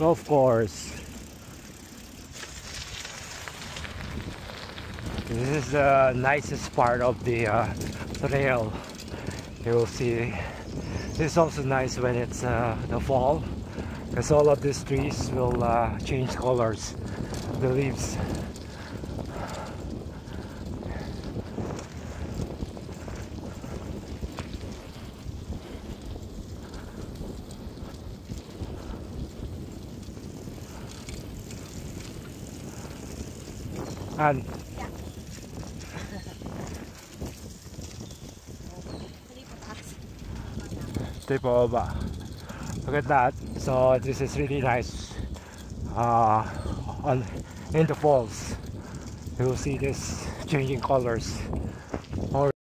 Of course. This is the nicest part of the trail. You will see. This is also nice when it's the fall, because all of these trees will change colors, the leaves. And tip over. Look at that. So this is really nice on in the falls. You will see this changing colors.